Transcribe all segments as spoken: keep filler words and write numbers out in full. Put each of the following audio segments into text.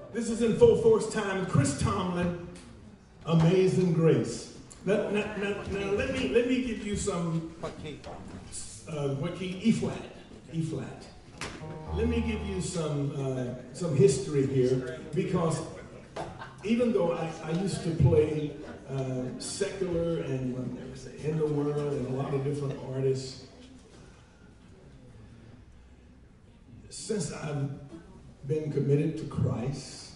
This is in full force time. Chris Tomlin, Amazing Grace. Now, now, now, now let me let me give you some. What key? Uh, what key? E flat. E flat. Let me give you some uh, some history here, because even though I, I used to play uh, secular and in the world and a lot of different artists, since I've been committed to Christ,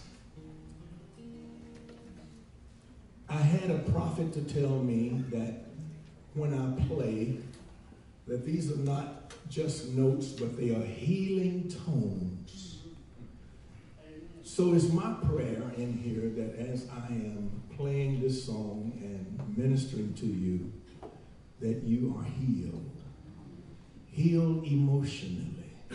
I had a prophet to tell me that when I play, that these are not just notes, but they are healing tones. So it's my prayer in here that as I am playing this song and ministering to you, that you are healed. Healed emotionally.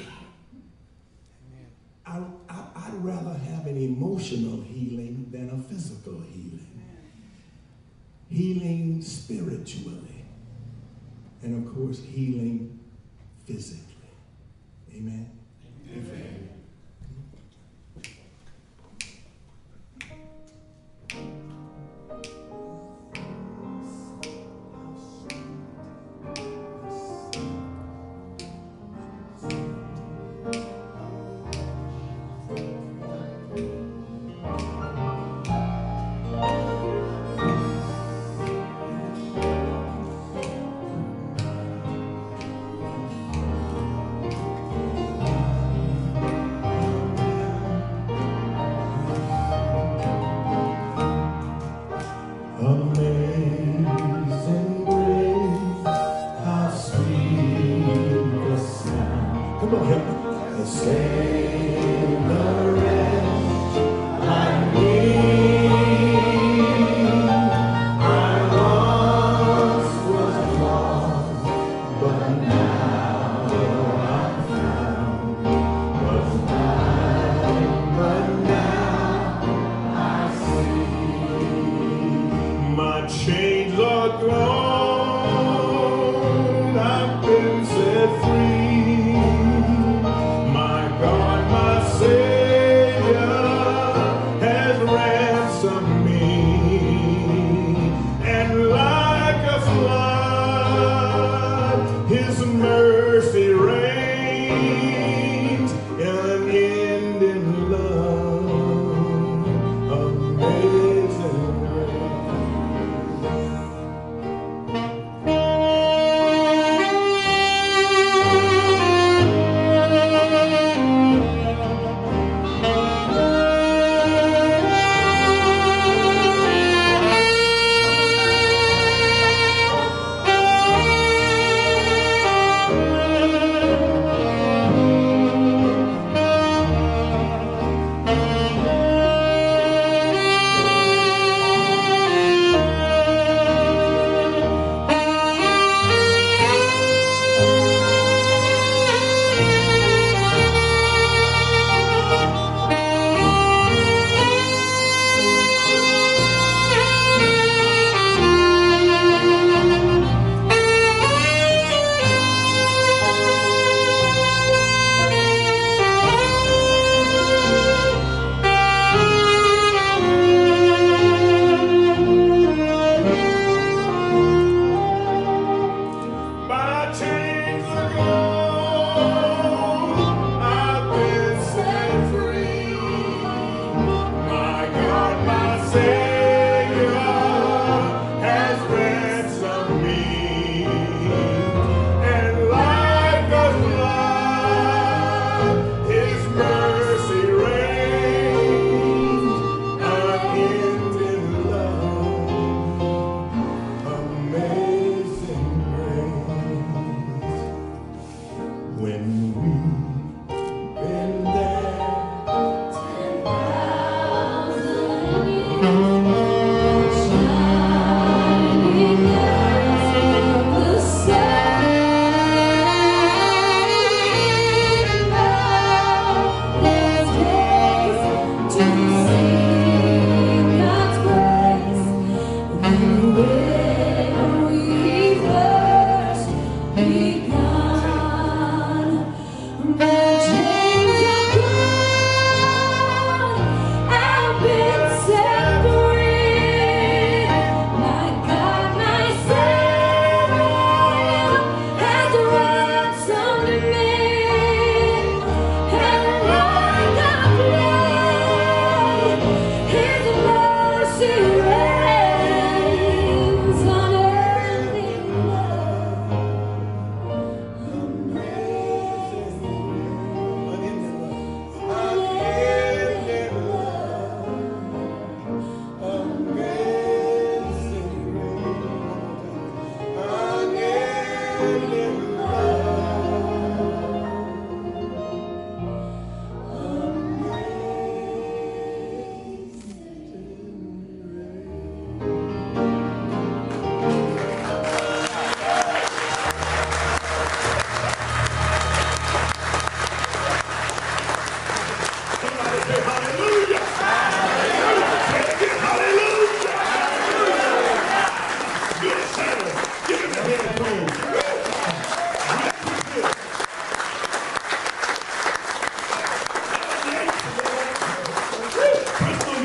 I, I, I'd rather have an emotional healing than a physical healing. Healing spiritually. And of course, healing physically. Amen? Amen. Amen.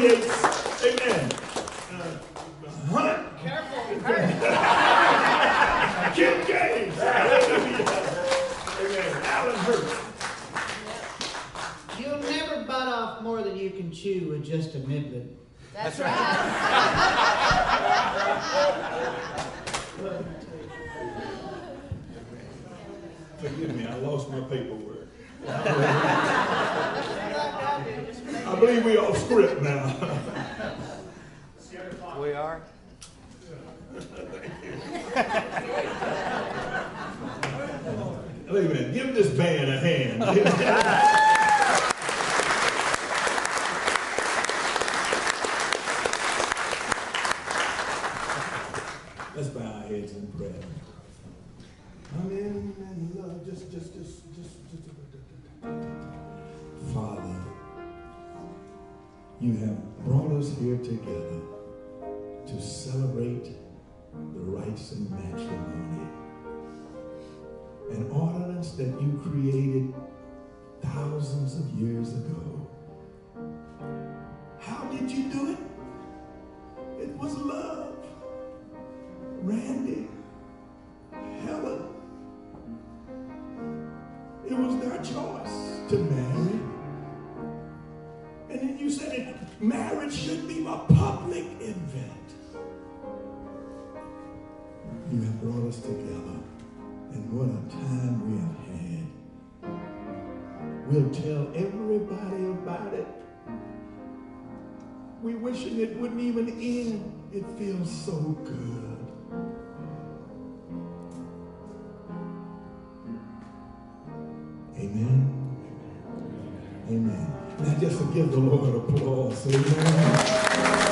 Yates. Amen. Uh, Hunt. Careful. Kim James. Hallelujah. Amen. Alan Hurst. You'll never bite off more than you can chew with just a niblet. That's right. Forgive me, I lost my paperwork. I believe we off script now. We are. Amen. Give this band a hand. Let's bow our heads in prayer. Amen. And love, just, just, just, just, just. Father, you have brought us here together to celebrate the rites of matrimony, an ordinance that you created thousands of years ago. How did you do it? It was love. Randy, Helen, it was their choice to marry. And then you said it, marriage should be a public event. You have brought us together, and what a time we have had. We'll tell everybody about it. We wishing it wouldn't even end. It feels so good. Amen. Amen. Now just to give the Lord applause. Amen.